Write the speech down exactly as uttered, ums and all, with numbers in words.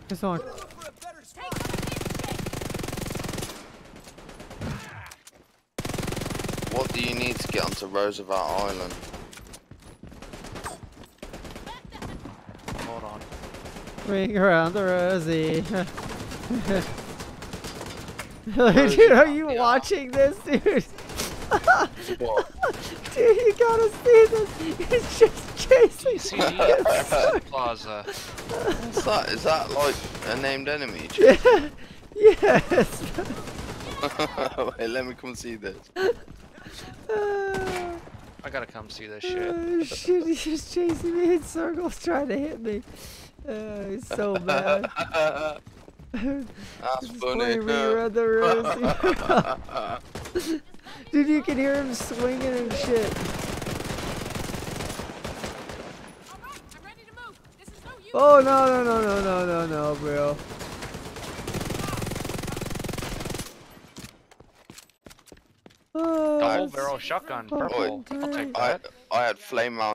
It's on. What do you need to get onto Roosevelt Island? Hold on. Ring around the rosy. Dude, are you Yeah. watching this, dude? What? Dude, you gotta see this. It's just chasing. C D Plaza. What's that? Is that like a named enemy? Yeah. Yes. Wait, let me come see this. Uh, I gotta come see this shit. uh, shit, he's just chasing me in circles, trying to hit me. Uh, he's so bad. That's Just funny. playing me around the rosy. Dude, you can hear him swinging and shit. Oh no no no no no no no, bro. Oh, Double that's barrel shotgun. fucking Purple. I'll great. take I that. I had flame mount.